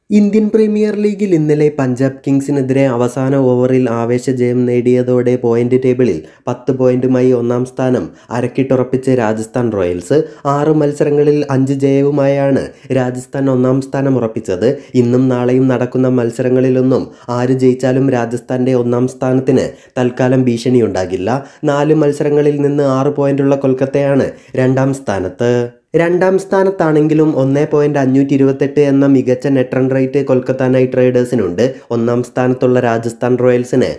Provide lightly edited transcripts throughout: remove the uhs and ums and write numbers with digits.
Indian premier ലീഗിൽ ഇന്നലെ പഞ്ചാബ് കിങ്സിനെതിരെ അവസാന ഓവറിൽ ആവേശജയം നേടിയതോടെ പോയിന്റ് ടേബിളിൽ 10 പോയിന്റുമായി ഒന്നാം സ്ഥാനം അരക്കിട്ടുറപ്പിച്ച് രാജസ്ഥാൻ റോയൽസ്. 6 മത്സരങ്ങളിൽ 5 ജയവുമായാണ് രാജസ്ഥാൻ ഒന്നാം സ്ഥാനം ഉറപ്പിച്ചത്. ഇന്നും നാളെയും നടക്കുന്ന മത്സരങ്ങളിലൊന്നും ആര് ജയിച്ചാലും രാജസ്ഥാൻ്റെ ഒന്നാം സ്ഥാനത്തിന് തൽക്കാലം ഭീഷണിയുണ്ടാകില്ല. 4 മത്സരങ്ങളിൽ നിന്ന് 6 പോയിന്റുള്ള കൊൽക്കത്തയാണ് രണ്ടാം സ്ഥാനത്ത്. രണ്ടാം സ്ഥാനത്താണെങ്കിലും 1.528 എന്ന മികച്ച net run rate Kolkata Knight റൈഡേഴ്സിനുണ്ട്. ഒന്നാം സ്ഥാനത്തുള്ള രാജസ്ഥാൻ റോയൽസിന്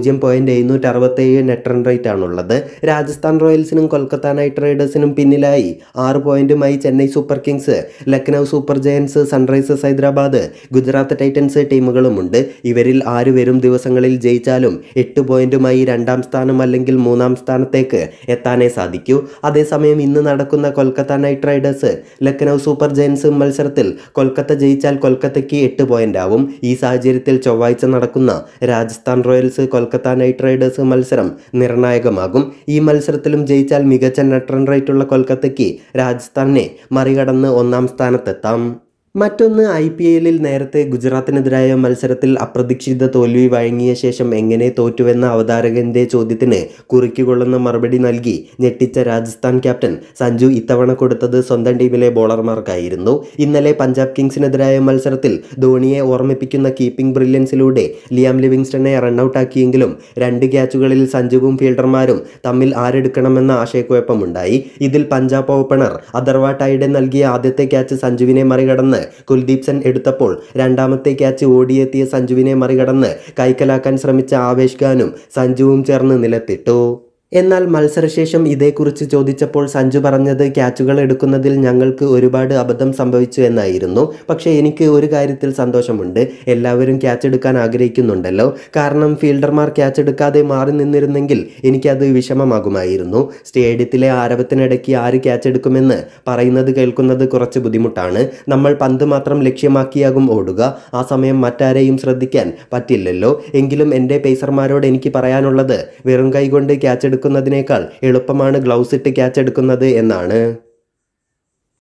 0.767 നെറ്റ് റൺ റേറ്റ് ആണുള്ളത്. രാജസ്ഥാൻ റോയൽസിനും കൊൽക്കത്ത നൈറ്റ് റൈഡേഴ്സിനും പിന്നിലായി 6 പോയിന്റുമായി Chennai Super Kings, Lucknow Super Giants, Sunrisers Hyderabad, Gujarat Titans ടീമുകളുമുണ്ട്. ഇവരിൽ ആര് വരും ദിവസങ്ങളിൽ ജയിച്ചാലും 8 പോയിന്റുമായി രണ്ടാം സ്ഥാനം അല്ലെങ്കിൽ മൂന്നാം സ്ഥാനത്തേക്ക് എത്താനേ സാധിക്കൂ. അതേസമയം ഇന്ന് നടക്കുന്ന Kolkata Knight Riders Lucknow Super Giants മത്സരത്തിൽ കൊൽക്കത്ത ജയിച്ചാൽ കൊൽക്കത്തയ്ക്ക് 8 പോയിന്റ് ആവും. ഈ സാഹചര്യത്തിൽ ചൊവ്വാഴ്ച നടക്കുന്ന Rajasthan Royals Kolkata Knight Riders മത്സരം നിർണായകമാകും. ഈ മത്സരത്തിലും ജയിച്ചാൽ മികച്ച നെറ്റ് റൺ റേറ്റുള്ള കൊൽക്കത്തയ്ക്ക് രാജസ്ഥാനെ മറികടന്ന് ഒന്നാം സ്ഥാനത്തെത്താം. മറ്റൊന്ന്, IPL നേരത്തെ ഗുജറാത്തിനെതിരായ മത്സരത്തിൽ അപ്രതീക്ഷിത തോൽവി വഴങ്ങിയ ശേഷം എങ്ങനെ തോറ്റുവെന്ന അവതാരകന്റെ ചോദ്യത്തിന് കുറിക്കുകൊള്ളുന്ന മറുപടി നൽകി ഞെട്ടിച്ച രാജസ്ഥാൻ ക്യാപ്റ്റൻ സഞ്ജു ഇത്തവണ കൊടുത്തത് സ്വന്തം ടീമിലെ ബോളർമാർക്കായിരുന്നു. ഇന്നലെ പഞ്ചാബ് കിങ്സിനെതിരായ മത്സരത്തിൽ ധോണിയെ ഓർമ്മിപ്പിക്കുന്ന കീപ്പിംഗ് ബ്രില്യൻസിലൂടെ ലിയാം ലിവിങ്സ്റ്റനെ റണ്ണൌട്ടാക്കിയെങ്കിലും 2 ക്യാച്ചുകളിൽ സഞ്ജുവും ഫീൽഡർമാരും തമ്മിൽ ആരെടുക്കണമെന്ന ആശയക്കുഴപ്പമുണ്ടായി. ഇതിൽ പഞ്ചാബ് ഓപ്പണർ അഥർവ ടൈഡൻ നൽകിയ ആദ്യത്തെ ക്യാച്ച് സഞ്ജുവിനെ മറികടന്ന് കുൽദീപ് സെൻ എടുത്തപ്പോൾ രണ്ടാമത്തെ ക്യാച്ച് ഓടിയെത്തിയ സഞ്ജുവിനെ മറികടന്ന് കൈക്കലാക്കാൻ ശ്രമിച്ച ആവേശ് ഖാനും സഞ്ജുവും ചേർന്ന് നിലത്തിട്ടു. എന്നാൽ മത്സരശേഷം ഇതേക്കുറിച്ച് ചോദിച്ചപ്പോൾ സഞ്ജു പറഞ്ഞത് ക്യാച്ചുകൾ എടുക്കുന്നതിൽ ഞങ്ങൾക്ക് ഒരുപാട് അബദ്ധം സംഭവിച്ചു എന്നായിരുന്നു. പക്ഷേ എനിക്ക് ഒരു കാര്യത്തിൽ സന്തോഷമുണ്ട്. എല്ലാവരും ക്യാച്ച് എടുക്കാൻ ആഗ്രഹിക്കുന്നുണ്ടല്ലോ. കാരണം ഫീൽഡർമാർ ക്യാച്ച് എടുക്കാതെ മാറി നിന്നിരുന്നെങ്കിൽ എനിക്കത് വിഷമമാകുമായിരുന്നു. സ്റ്റേഡിയത്തിലെ ആരവത്തിനിടയ്ക്ക് ആര് ക്യാച്ച് എടുക്കുമെന്ന് പറയുന്നത് കേൾക്കുന്നത് കുറച്ച് ബുദ്ധിമുട്ടാണ്. നമ്മൾ പന്ത് മാത്രം ലക്ഷ്യമാക്കിയാകും ഓടുക. ആ സമയം മറ്റാരെയും ശ്രദ്ധിക്കാൻ പറ്റില്ലല്ലോ. എങ്കിലും എൻ്റെ പേസർമാരോട് എനിക്ക് പറയാനുള്ളത് വെറും കൈകൊണ്ട് ക്യാച്ച് എടുക്കുന്നതിനേക്കാൾ എളുപ്പമാണ് ഗ്ലൗസ് ഇട്ട് ക്യാച്ച് എടുക്കുന്നത് എന്നാണ്.